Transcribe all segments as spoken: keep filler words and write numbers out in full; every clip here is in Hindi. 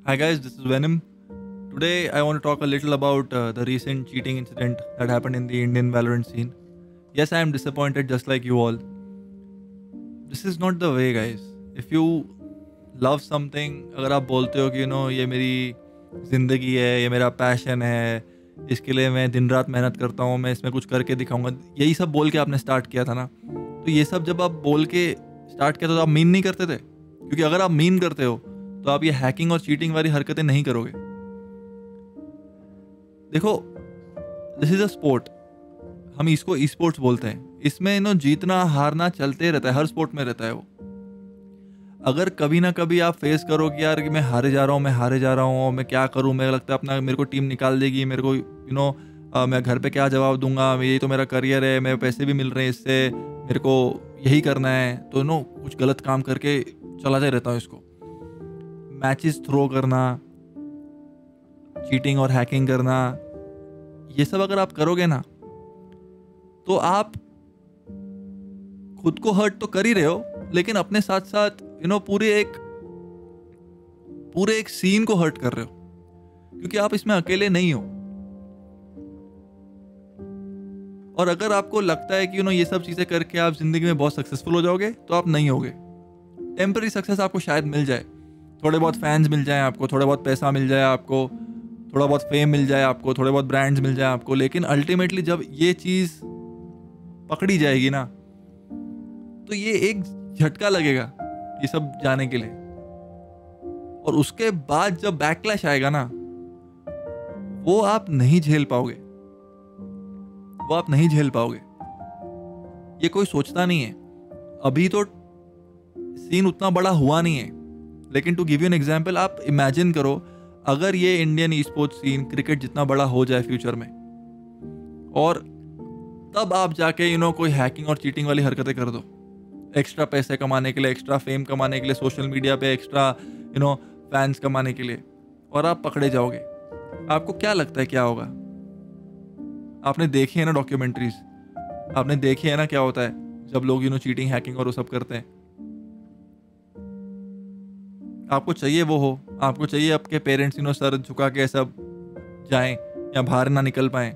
Hi guys, this is Venom. Today I want to talk a little about uh, the recent cheating incident that happened in the Indian Valorant scene. Yes, I am disappointed just like you all. This is not the way guys. If you love something, अगर आप बोलते हो कि you know ये मेरी ज़िंदगी है, ये मेरा पैशन है, इसके लिए मैं दिन रात मेहनत करता हूँ, मैं इसमें कुछ करके दिखाऊंगा, यही सब बोल के आपने स्टार्ट किया था ना, तो ये सब जब आप बोल के स्टार्ट किया था तो आप मीन नहीं करते थे, क्योंकि अगर आप मीन करते हो तो आप ये हैकिंग और चीटिंग वाली हरकतें नहीं करोगे। देखो, दिस इज अ स्पोर्ट, हम इसको ई स्पोर्ट्स बोलते हैं। इसमें नो जीतना हारना चलते रहता है, हर स्पोर्ट में रहता है वो। अगर कभी ना कभी आप फेस करो कि यार कि मैं हारे जा रहा हूँ, मैं हारे जा रहा हूँ, मैं क्या करूँ, मेरे लगता है अपना मेरे को टीम निकाल देगी, मेरे को यू नो मैं घर पे क्या जवाब दूंगा, यही तो मेरा करियर है, मेरे पैसे भी मिल रहे हैं इससे, मेरे को यही करना है, तो नो कुछ गलत काम करके चलाते रहता हूँ इसको। मैचेस थ्रो करना, चीटिंग और हैकिंग करना, ये सब अगर आप करोगे ना तो आप खुद को हर्ट तो कर ही रहे हो, लेकिन अपने साथ साथ यू नो पूरे एक पूरे एक सीन को हर्ट कर रहे हो, क्योंकि आप इसमें अकेले नहीं हो। और अगर आपको लगता है कि यू नो ये सब चीजें करके आप जिंदगी में बहुत सक्सेसफुल हो जाओगे, तो आप नहीं होगे। टेम्पररी सक्सेस आपको शायद मिल जाए, थोड़े बहुत फैंस मिल जाए आपको, थोड़ा बहुत पैसा मिल जाए आपको, थोड़ा बहुत फेम मिल जाए आपको, थोड़े बहुत ब्रांड्स मिल जाए आपको, लेकिन अल्टीमेटली जब ये चीज पकड़ी जाएगी ना, तो ये एक झटका लगेगा ये सब जाने के लिए। और उसके बाद जब बैकलैश आएगा ना, वो आप नहीं झेल पाओगे, वो आप नहीं झेल पाओगे। ये कोई सोचता नहीं है। अभी तो सीन उतना बड़ा हुआ नहीं है, लेकिन to give you an example, आप इमेजिन करो अगर ये Indian e sports scene cricket जितना बड़ा हो जाए फ्यूचर में, और तब आप जाके यू नो कोई हैकिंग और चीटिंग वाली हरकतें कर दो, एक्स्ट्रा पैसे कमाने के लिए, एक्स्ट्रा फेम कमाने के लिए, सोशल मीडिया पे एक्स्ट्रा यू नो फैंस कमाने के लिए, और आप पकड़े जाओगे, आपको क्या लगता है क्या होगा? आपने देखी है ना डॉक्यूमेंट्रीज, आपने देखी है ना क्या होता है जब लोग यू नो चीटिंग हैकिंग और वो सब करते हैं। आपको चाहिए वो हो, आपको चाहिए आपके पेरेंट्स यू नो सर झुका के सब जाएं या बाहर ना निकल पाएं?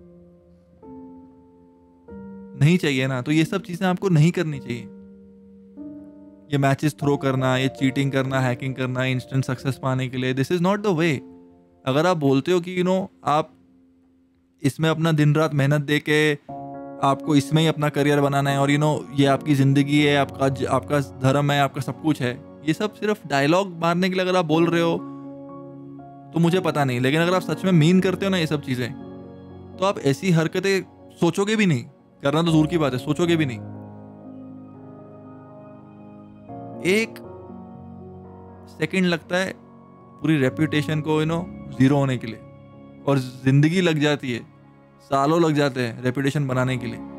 नहीं चाहिए ना, तो ये सब चीजें आपको नहीं करनी चाहिए। ये मैचेस थ्रो करना, ये चीटिंग करना, हैकिंग करना इंस्टेंट सक्सेस पाने के लिए, this is not the way. अगर आप बोलते हो कि यू नो आप इसमें अपना दिन रात मेहनत दे के आपको इसमें ही अपना करियर बनाना है, और यू नो ये आपकी जिंदगी है, आपका आपका धर्म है, आपका सब कुछ है, ये सब सिर्फ डायलॉग मारने के लिए अगर आप बोल रहे हो तो मुझे पता नहीं, लेकिन अगर आप सच में मीन करते हो ना ये सब चीजें, तो आप ऐसी हरकतें सोचोगे भी नहीं, करना तो दूर की बात है, सोचोगे भी नहीं। एक सेकंड लगता है पूरी रेप्यूटेशन को यू नो जीरो होने के लिए, और जिंदगी लग जाती है, सालों लग जाते हैं रेप्यूटेशन बनाने के लिए।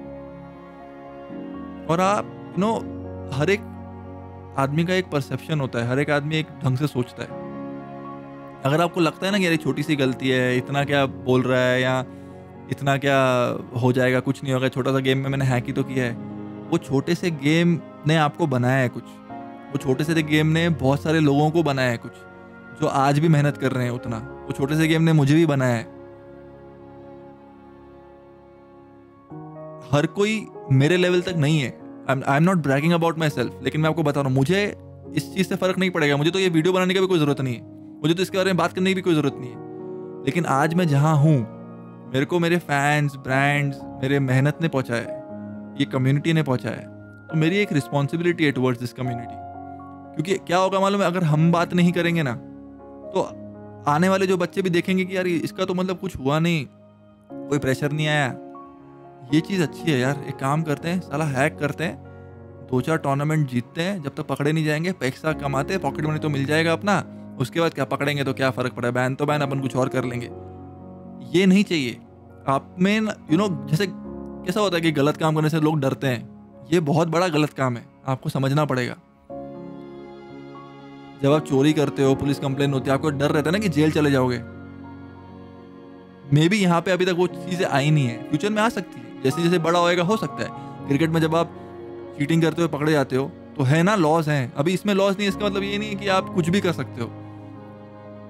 और आप यू नो हर एक आदमी का एक परसेप्शन होता है, हर एक आदमी एक ढंग से सोचता है। अगर आपको लगता है ना कि यार छोटी सी गलती है, इतना क्या बोल रहा है, या इतना क्या हो जाएगा, कुछ नहीं होगा, छोटा सा गेम में मैंने हैक ही तो किया है, वो छोटे से गेम ने आपको बनाया है कुछ, वो छोटे से गेम ने बहुत सारे लोगों को बनाया है कुछ, जो आज भी मेहनत कर रहे हैं उतना, वो छोटे से गेम ने मुझे भी बनाया है। हर कोई मेरे लेवल तक नहीं है, I am not bragging about myself, लेकिन मैं आपको बता रहा हूँ, मुझे इस चीज़ से फर्क नहीं पड़ेगा, मुझे तो ये वीडियो बनाने की भी कोई ज़रूरत नहीं है, मुझे तो इसके बारे में बात करने की भी कोई ज़रूरत नहीं है, लेकिन आज मैं जहाँ हूँ, मेरे को मेरे फैंस, ब्रांड्स, मेरे मेहनत ने पहुँचाया है, ये कम्युनिटी ने पहुँचाया है, तो मेरी एक रिस्पॉन्सिबिलिटी है टुवर्ड्स दिस कम्युनिटी। क्योंकि क्या होगा मालूम है, अगर हम बात नहीं करेंगे ना, तो आने वाले जो बच्चे भी देखेंगे कि यार इसका तो मतलब कुछ हुआ नहीं, कोई प्रेशर नहीं आया, ये चीज़ अच्छी है यार, एक काम करते हैं, साला हैक करते हैं, दो चार टूर्नामेंट जीतते हैं, जब तक पकड़े नहीं जाएंगे, पैसा कमाते हैं, पॉकेट मनी तो मिल जाएगा अपना, उसके बाद क्या पकड़ेंगे तो क्या फ़र्क पड़ा, बैन तो बैन, अपन कुछ और कर लेंगे। ये नहीं चाहिए आप में यू नो। जैसे कैसा होता है कि गलत काम करने से लोग डरते हैं, ये बहुत बड़ा गलत काम है, आपको समझना पड़ेगा। जब आप चोरी करते हो, पुलिस कंप्लेन होती है, आपको डर रहता है ना कि जेल चले जाओगे। मे बी यहाँ पे अभी तक वो चीज़ें आई नहीं है, फ्यूचर में आ सकती है, जैसे जैसे बड़ा होएगा हो सकता है। क्रिकेट में जब आप चीटिंग करते हुए पकड़े जाते हो तो है ना लॉज हैं, अभी इसमें लॉज नहीं है, इसका मतलब ये नहीं है कि आप कुछ भी कर सकते हो।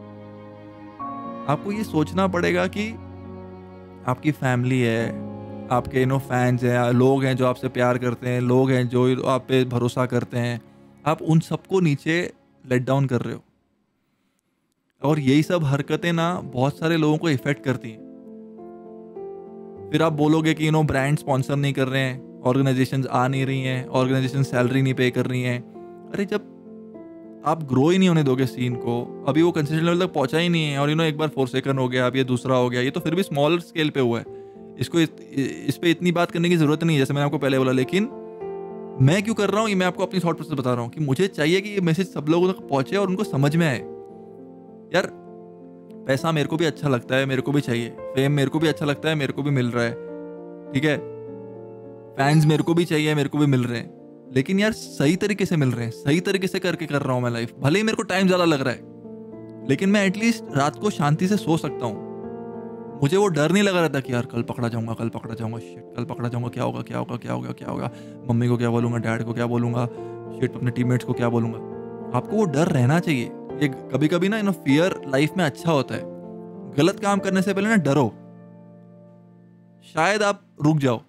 आपको ये सोचना पड़ेगा कि आपकी फैमिली है, आपके नो फैंस हैं, लोग हैं जो आपसे प्यार करते हैं, लोग हैं जो आप पे भरोसा करते हैं, आप उन सबको नीचे लेट डाउन कर रहे हो। और यही सब हरकतें ना बहुत सारे लोगों को इफेक्ट करती हैं। फिर आप बोलोगे कि यू नो ब्रांड स्पॉन्सर नहीं कर रहे हैं, ऑर्गेनाइजेशंस आ नहीं रही हैं, ऑर्गेनाइजेशन सैलरी नहीं पे कर रही हैं। अरे जब आप ग्रो ही नहीं होने दोगे सीन को, अभी वो कंसिस्टेंट लेवल तक पहुंचा ही नहीं है, और यू नो एक बार फोर सेकंड हो गया, अब ये दूसरा हो गया, ये तो फिर भी स्मॉलर स्केल पे हुआ है, इसको इस, इस पे इतनी बात करने की जरूरत नहीं है, जैसे मैंने आपको पहले बोला। लेकिन मैं क्यों कर रहा हूँ ये मैं आपको अपनी थॉट प्रोसेस बता रहा हूँ कि मुझे चाहिए कि ये मैसेज सब लोगों तक पहुंचे और उनको समझ में आए। यार पैसा मेरे को भी अच्छा लगता है, मेरे को भी चाहिए, फेम मेरे को भी अच्छा लगता है, मेरे को भी मिल रहा है, ठीक है, फैंस मेरे को भी चाहिए, मेरे को भी मिल रहे हैं, लेकिन यार सही तरीके से मिल रहे हैं, सही तरीके से करके कर रहा हूँ मैं लाइफ। भले ही मेरे को टाइम ज़्यादा लग रहा है, लेकिन मैं एटलीस्ट रात को शांति से सो सकता हूँ। मुझे वो डर नहीं लगा रहता कि यार कल पकड़ा जाऊंगा, कल पकड़ा जाऊंगा, शिट कल पकड़ा जाऊंगा, क्या होगा क्या होगा क्या होगा क्या होगा, मम्मी को क्या बोलूंगा, डैड को क्या बोलूंगा, शिट अपने टीममेट्स को क्या बोलूंगा। आपको वो डर रहना चाहिए। ये कभी कभी ना नो फियर लाइफ में अच्छा होता है। गलत काम करने से पहले ना डरो, शायद आप रुक जाओ।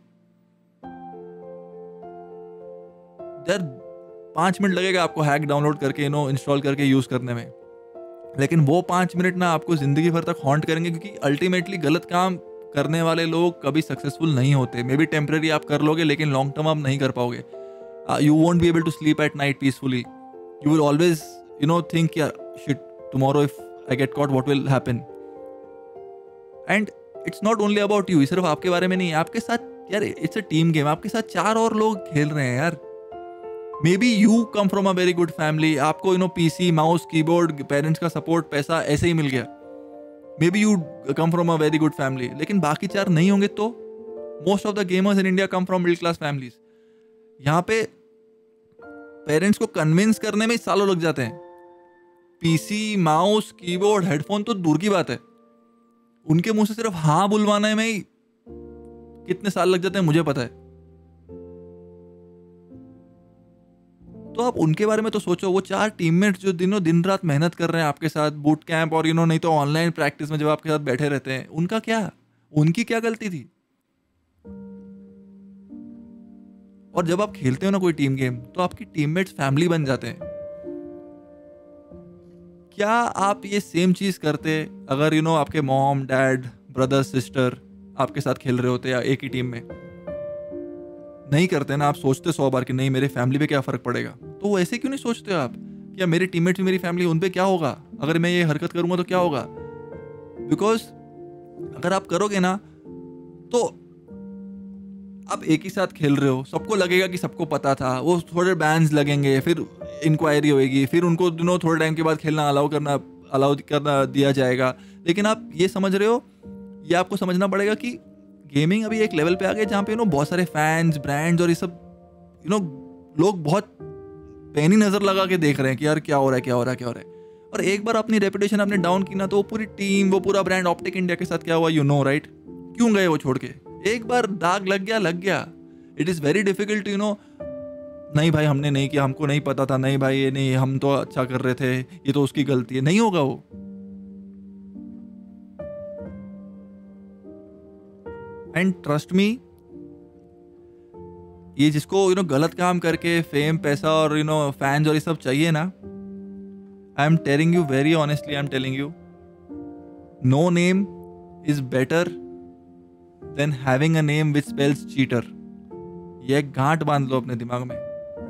यार पांच मिनट लगेगा आपको हैक डाउनलोड करके नो इंस्टॉल करके यूज करने में, लेकिन वो पांच मिनट ना आपको जिंदगी भर तक हॉन्ट करेंगे, क्योंकि अल्टीमेटली गलत काम करने वाले लोग कभी सक्सेसफुल नहीं होते। मे बी टेम्पररी आप कर लोगे, लेकिन लॉन्ग टर्म आप नहीं कर पाओगे। You won't be able to sleep at night peacefully. You will always you know think यार shit tomorrow if I get caught what will happen. And it's not only about you, सिर्फ आपके बारे में नहीं है, आपके साथ यार इट्स अ टीम गेम, आपके साथ चार और लोग खेल रहे हैं यार। Maybe you come from a very good family, आपको you know PC mouse keyboard parents का सपोर्ट पैसा ऐसे ही मिल गया। Maybe you come from a very good family, लेकिन बाकी चार नहीं होंगे तो। Most of the gamers in India come from middle class families. यहाँ पे पेरेंट्स को कन्विंस करने में सालों लग जाते हैं। पीसी माउस कीबोर्ड हेडफोन तो दूर की बात है, उनके मुंह से सिर्फ हाँ बुलवाने में ही कितने साल लग जाते हैं मुझे पता है। तो आप उनके बारे में तो सोचो। वो चार टीममेट्स जो दिनों दिन रात मेहनत कर रहे हैं आपके साथ, बूट कैंप और यू नो नहीं तो ऑनलाइन प्रैक्टिस में जब आपके साथ बैठे रहते हैं, उनका क्या, उनकी क्या गलती थी। और जब आप खेलते हो ना कोई टीम गेम, तो आपकी टीममेट्स फैमिली बन जाते हैं। क्या आप ये सेम चीज करते अगर यू नो आपके मॉम डैड ब्रदर सिस्टर आपके साथ खेल रहे होते या एक ही टीम में? नहीं करते ना। आप सोचते सौ बार कि नहीं मेरे फैमिली पे क्या फर्क पड़ेगा। तो वो ऐसे क्यों नहीं सोचते हो आप कि मेरे टीममेट्स भी मेरी फैमिली, उन पे क्या होगा अगर मैं ये हरकत करूंगा तो क्या होगा। बिकॉज अगर आप करोगे ना तो आप एक ही साथ खेल रहे हो, सबको लगेगा कि सबको पता था, वो थोड़े बैन्स लगेंगे, फिर इंक्वायरी होएगी, फिर उनको यू नो थोड़े टाइम के बाद खेलना अलाउ करना अलाउ करना दिया जाएगा। लेकिन आप ये समझ रहे हो, ये आपको समझना पड़ेगा कि गेमिंग अभी एक लेवल पे आ गया जहाँ पे यू नो बहुत सारे फैंस ब्रांड्स और ये सब यू नो लोग बहुत पैनी नजर लगा के देख रहे हैं कि यार क्या हो रहा है क्या हो रहा है क्या हो रहा है। और एक बार अपनी रेपुटेशन आपने डाउन की ना, तो वो पूरी टीम वो पूरा ब्रांड ऑप्टिक इंडिया के साथ क्या हुआ यू नो राइट, क्यों गए वो छोड़ के। एक बार दाग लग गया लग गया। It is very difficult you know, नहीं भाई हमने नहीं किया, हमको नहीं पता था, नहीं भाई ये नहीं, हम तो अच्छा कर रहे थे, ये तो उसकी गलती है। नहीं होगा वो। एंड ट्रस्ट मी, ये जिसको यू नो गलत काम करके फेम पैसा और यू नो फैंस और ये सब चाहिए ना, I am telling you very honestly, I am telling you, no name is better than having a name which spells cheater. ये एक गांठ बांध लो अपने दिमाग में,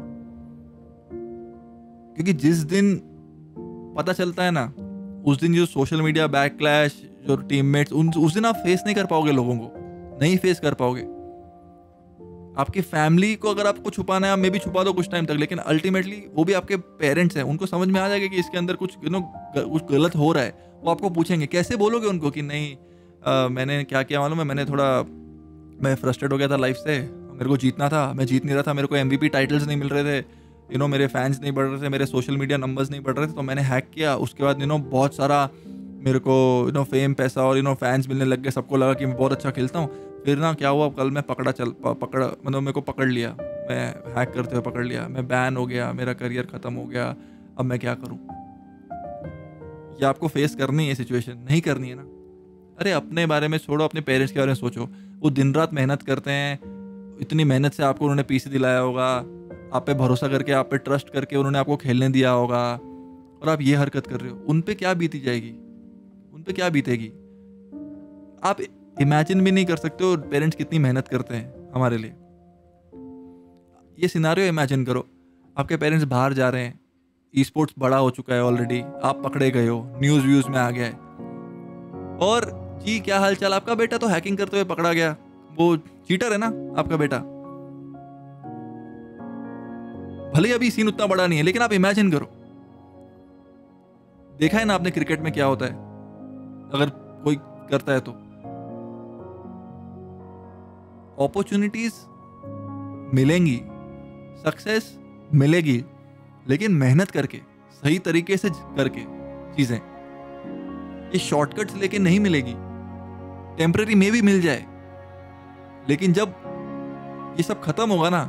क्योंकि जिस दिन पता चलता है ना, उस दिन जो सोशल मीडिया बैकक्लैश, जो टीममेट्स, उन उस दिन आप फेस नहीं कर पाओगे, लोगों को नहीं फेस कर पाओगे। आपकी फैमिली को अगर आपको छुपाना है, आप मे भी छुपा दो कुछ टाइम तक, लेकिन अल्टीमेटली वो भी आपके पेरेंट्स हैं, उनको समझ में आ जाएगा कि इसके अंदर कुछ यू नो कुछ गलत हो रहा है। वो आपको पूछेंगे, कैसे बोलोगे उनको कि नहीं आ, मैंने क्या किया मालूम है, मैंने थोड़ा मैं फ्रस्ट्रेट हो गया था लाइफ से, मेरे को जीतना था, मैं जीत नहीं रहा था, मेरे को एमवीपी टाइटल्स नहीं मिल रहे थे, यू नो मेरे फैंस नहीं बढ़ रहे थे, मेरे सोशल मीडिया नंबर्स नहीं बढ़ रहे थे, तो मैंने हैक किया। उसके बाद यू नो बहुत सारा मेरे को यू नो फेम पैसा और यू नो फैंस मिलने लग गए, सबको लगा कि मैं बहुत अच्छा खेलता हूँ। फिर ना क्या हुआ, कल मैं पकड़ा चल पकड़ा मतलब मेरे को पकड़ लिया, मैं हैक करते हुए पकड़ लिया, मैं बैन हो गया, मेरा करियर ख़त्म हो गया, अब मैं क्या करूँ। या आपको फेस करनी है सिचुएशन, नहीं करनी है ना। अरे अपने बारे में छोड़ो, अपने पेरेंट्स के बारे में सोचो। वो दिन रात मेहनत करते हैं, इतनी मेहनत से आपको उन्होंने पीसी दिलाया होगा, आप पे भरोसा करके, आप पे ट्रस्ट करके उन्होंने आपको खेलने दिया होगा, और आप ये हरकत कर रहे हो। उन पे क्या बीती जाएगी, उन पे क्या बीतेगी, आप इमेजिन भी नहीं कर सकते हो पेरेंट्स कितनी मेहनत करते हैं हमारे लिए। ये सिनारियो इमेजिन करो, आपके पेरेंट्स बाहर जा रहे हैं, ई स्पोर्ट्स बड़ा हो चुका है ऑलरेडी, आप पकड़े गए हो, न्यूज़ व्यूज़ में आ गया है, और जी क्या हाल चाल, आपका बेटा तो हैकिंग करते हुए पकड़ा गया, वो चीटर है ना आपका बेटा। भले ही अभी सीन उतना बड़ा नहीं है, लेकिन आप इमेजिन करो, देखा है ना आपने क्रिकेट में क्या होता है अगर कोई करता है तो। अपॉर्चुनिटीज मिलेंगी, सक्सेस मिलेगी, लेकिन मेहनत करके, सही तरीके से करके चीजें, ये शॉर्टकट्स लेके नहीं मिलेगी। टेम्पररी में भी मिल जाए, लेकिन जब ये सब खत्म होगा ना,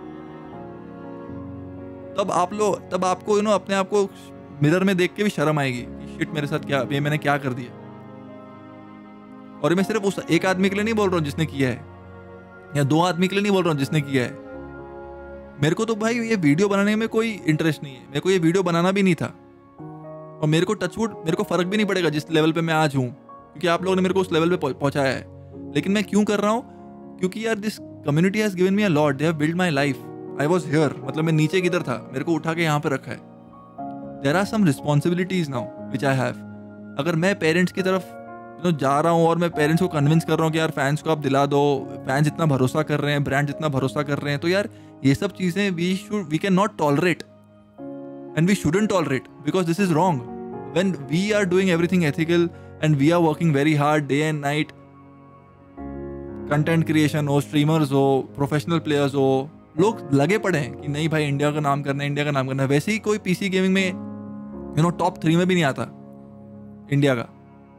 तब आप लोग, तब आपको यू नो अपने आप को मिरर में देख के भी शर्म आएगी कि शिट मेरे साथ क्या, ये मैंने क्या कर दिया। और मैं सिर्फ उस एक आदमी के लिए नहीं बोल रहा हूँ जिसने किया है, या दो आदमी के लिए नहीं बोल रहा हूँ जिसने किया है। मेरे को तो भाई ये वीडियो बनाने में कोई इंटरेस्ट नहीं है, मेरे को ये वीडियो बनाना भी नहीं था, और मेरे को टचवुड मेरे को फर्क भी नहीं पड़ेगा जिस लेवल पे मैं आज हूँ, क्योंकि आप लोगों ने मेरे को उस लेवल पे पहुंचाया है। लेकिन मैं क्यों कर रहा हूँ, क्योंकि यार this community has given me a lot, they have build my life, I was here, मतलब मैं नीचे किधर था, मेरे को उठा के यहाँ पे रखा है। There are some responsibilities now which I have. अगर मैं पेरेंट्स की तरफ यू नो जा रहा हूँ और मैं पेरेंट्स को कन्विंस कर रहा हूँ कि यार फैंस को आप दिला दो, फैंस इतना भरोसा कर रहे हैं, ब्रांड जितना भरोसा कर रहे हैं, तो यार ये सब चीजें we should we can not tolerate, and we shouldn't tolerate, because this is wrong. When we are doing everything ethical and we are working very hard day and night, content creation हो, streamers हो, professional players हो, लोग लगे पड़े हैं कि नहीं भाई इंडिया का नाम करना है, इंडिया का नाम करना है। वैसे ही कोई पीसी गेमिंग में यू नो टॉप थ्री में भी नहीं आता इंडिया का,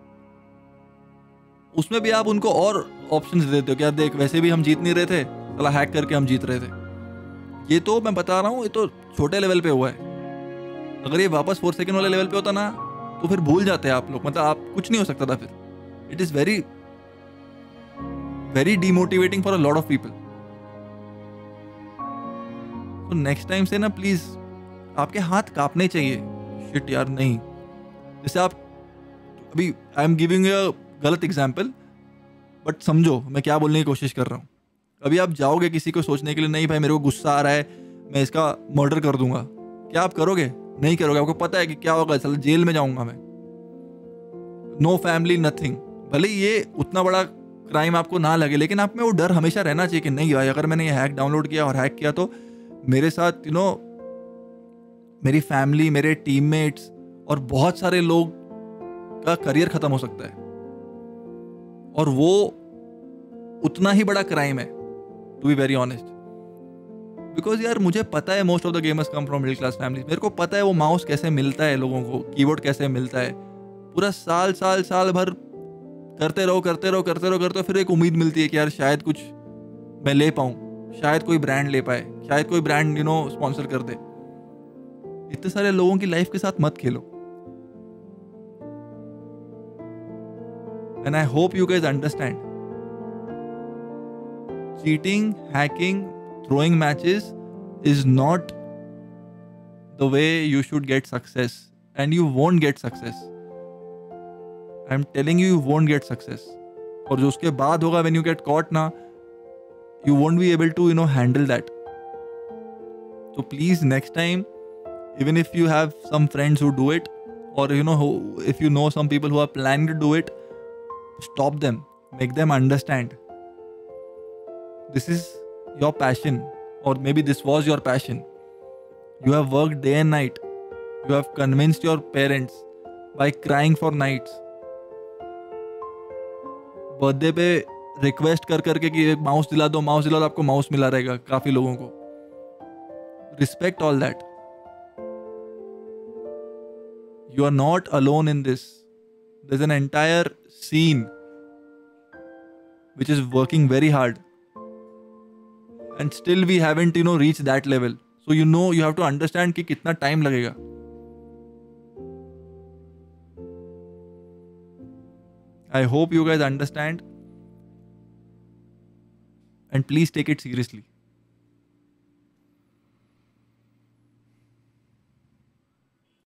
उसमें भी आप उनको और ऑप्शंस देते हो कि यार देख वैसे भी हम जीत नहीं रहे थे, चला हैक करके हम जीत रहे थे। ये तो मैं बता रहा हूँ, ये तो छोटे लेवल पे हुआ है। अगर ये वापस फोर सेकंड वाले लेवल पे होता ना, तो फिर भूल जाते हैं आप लोग, मतलब आप कुछ नहीं हो सकता था फिर। It is very very demotivating for a lot of people. तो नेक्स्ट टाइम से ना प्लीज आपके हाथ कांपने चाहिए, शिट यार नहीं। जैसे आप अभी, आई एम गिविंग अ गलत एग्जाम्पल, बट समझो मैं क्या बोलने की कोशिश कर रहा हूँ। अभी आप जाओगे किसी को सोचने के लिए, नहीं भाई मेरे को गुस्सा आ रहा है, मैं इसका मर्डर कर दूंगा, क्या आप करोगे? नहीं करोगे। आपको पता है कि क्या होगा, चल जेल में जाऊंगा मैं, नो फैमिली नथिंग। भले ये उतना बड़ा क्राइम आपको ना लगे, लेकिन आप में वो डर हमेशा रहना चाहिए कि नहीं भाई अगर मैंने ये हैक डाउनलोड किया और हैक किया तो मेरे साथ यू नो मेरी फैमिली, मेरे टीममेट्स और बहुत सारे लोग का करियर खत्म हो सकता है, और वो उतना ही बड़ा क्राइम है, to be very honest. Because यार मुझे पता है most of the gamers come from middle class family. मेरे को पता है वो माउस कैसे मिलता है लोगों को, कीबोर्ड कैसे मिलता है। पूरा साल साल साल भर करते रहो करते रहो करते रहो करते रहो, फिर एक उम्मीद मिलती है कि यार शायद कुछ मैं ले पाऊँ, शायद कोई ब्रांड ले पाए, शायद कोई ब्रांड यू नो स्पॉन्सर कर दे। इतने सारे लोगों की लाइफ के साथ मत खेलो। And I hope you guys understand, cheating, hacking, throwing matches is not the way you should get success, and you won't get success. I'm telling you, you won't get success. और जो उसके बाद होगा when you get caught ना, you won't be able to you know handle that. So please next time, even if you have some friends who do it, or you know who, if you know some people who are planning to do it, stop them, make them understand this is your passion, or maybe this was your passion. You have worked day and night. You have convinced your parents by crying for nights. Birthday पे रिक्वेस्ट कर करके कि एक माउस दिला दो, माउस दिला दो, आपको माउस मिला रहेगा काफी लोगों को। Respect all that. You are not alone in this. There's an entire scene which is working very hard. And still we haven't you know reached that level. So you know you have to understand कि कितना टाइम लगेगा। I hope you guys understand and please take it seriously.